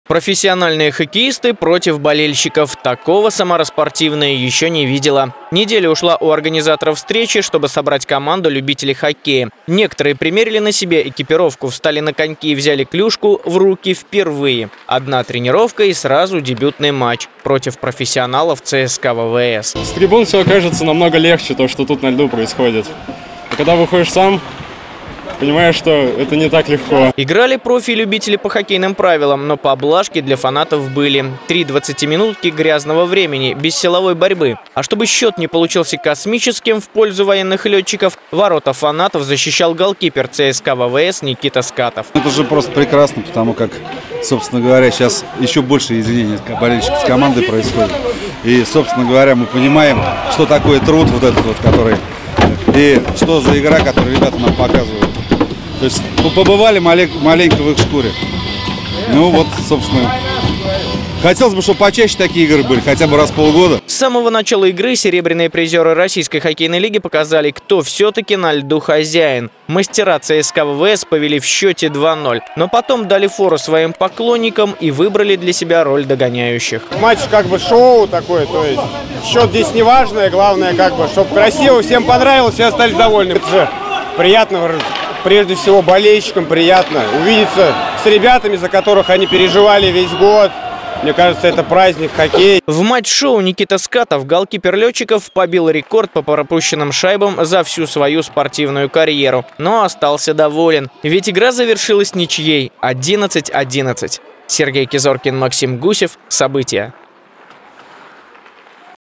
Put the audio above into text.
Профессиональные хоккеисты против болельщиков. Такого Самара спортивная еще не видела. Неделя ушла у организаторов встречи, чтобы собрать команду любителей хоккея. Некоторые примерили на себе экипировку, встали на коньки и взяли клюшку в руки впервые. Одна тренировка и сразу дебютный матч против профессионалов ЦСКА ВВС. С трибун все кажется намного легче, то, что тут на льду происходит. А когда выходишь сам, понимаешь, что это не так легко. Играли профи и любители по хоккейным правилам, но поблажки для фанатов были. 3 20-минутки грязного времени, без силовой борьбы. А чтобы счет не получился космическим в пользу военных летчиков, ворота фанатов защищал голкипер ЦСКА ВВС Никита Скатов. Это же просто прекрасно, потому как, собственно говоря, сейчас еще больше извинений болельщиков с командой происходит. И, собственно говоря, мы понимаем, что такое труд вот этот вот, который... И что за игра, которую ребята нам показывают. То есть побывали маленько в их шкуре. Ну вот, собственно, хотелось бы, чтобы почаще такие игры были, хотя бы раз в полгода. С самого начала игры серебряные призеры Российской хоккейной лиги показали, кто все-таки на льду хозяин. Мастера ЦСКА ВВС повели в счете 2-0, но потом дали фору своим поклонникам и выбрали для себя роль догоняющих. Матч как бы шоу такое, то есть счет здесь не важно, главное как бы, чтобы красиво, всем понравилось, все остались довольны. Это же приятно. Прежде всего болельщикам приятно увидеться с ребятами, за которых они переживали весь год. Мне кажется, это праздник хоккея. В матч-шоу Никита Скатов, голкипер летчиков, побил рекорд по пропущенным шайбам за всю свою спортивную карьеру, но остался доволен. Ведь игра завершилась ничьей 11-11. Сергей Кизоркин, Максим Гусев. События.